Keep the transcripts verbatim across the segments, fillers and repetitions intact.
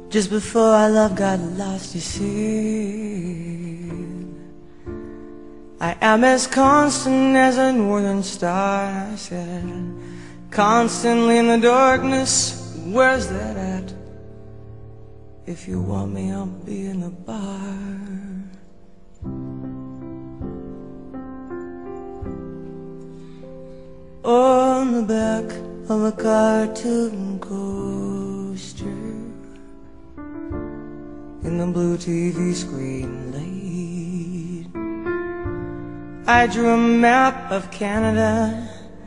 Just before our love got lost, you see, I am as constant as a northern star. I said, constantly in the darkness, where's that at? If you want me, I'll be in the bar. On the back of a cartoon coaster, in the blue T V screen laid, I drew a map of Canada.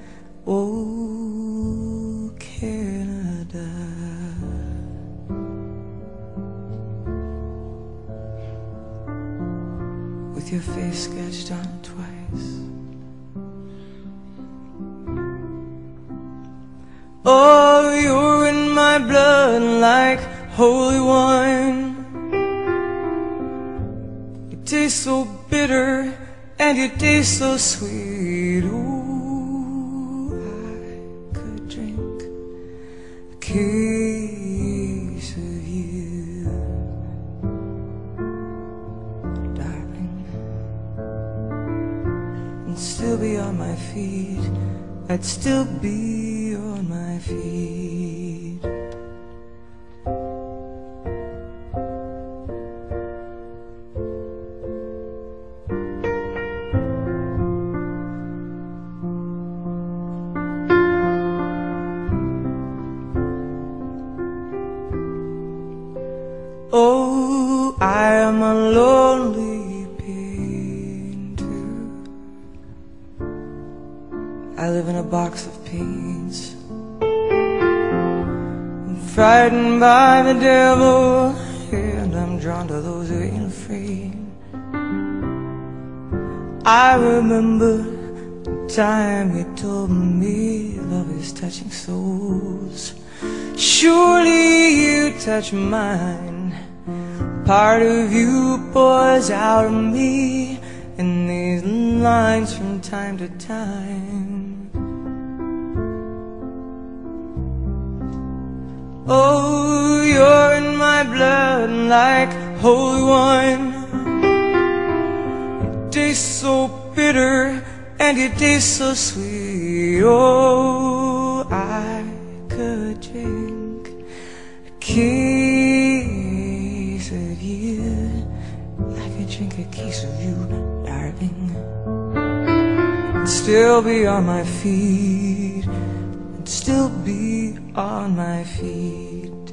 Oh, Canada. With your face sketched on it twice. Oh, you're in my blood like holy wine. You taste so bitter and you taste so sweet. Ooh, I could drink a case of you, darling, and still be on my feet. I'd still be on my feet. Oh, I am a lonely painter. I live in a box of paints. I'm frightened by the devil, and I'm drawn to those who ain't afraid. I remember the time you told me love is touching souls. Surely you touch mine. Part of you pours out of me in these lines from time to time. Oh, you're in my blood like holy wine. You taste so bitter and you taste so sweet. Oh, I could drink a case of you. I could drink a case of you, darling, and still be on my feet, and still be on my feet.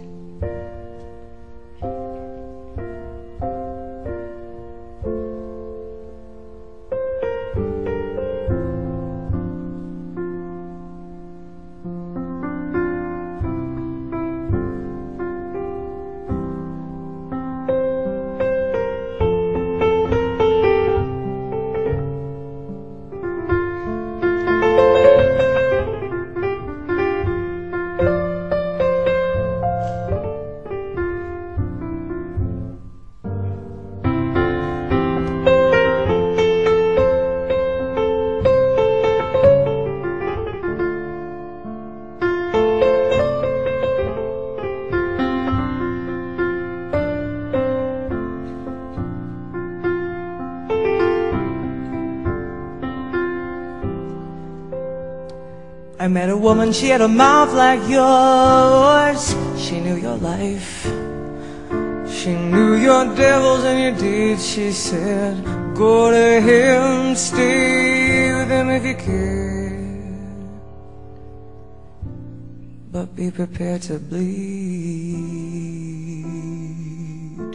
I met a woman, she had a mouth like yours. She knew your life, she knew your devils and your deeds. She said, go to him, stay with him if you can, but be prepared to bleed.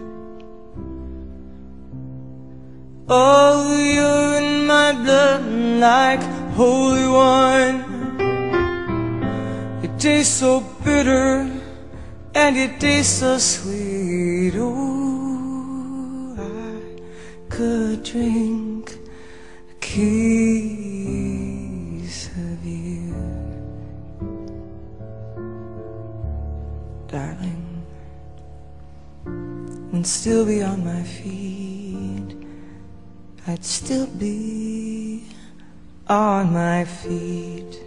Oh, you're in my blood like holy wine. It tastes so bitter and it tastes so sweet. Oh, I could drink a case of you, darling, and still be on my feet. I'd still be on my feet.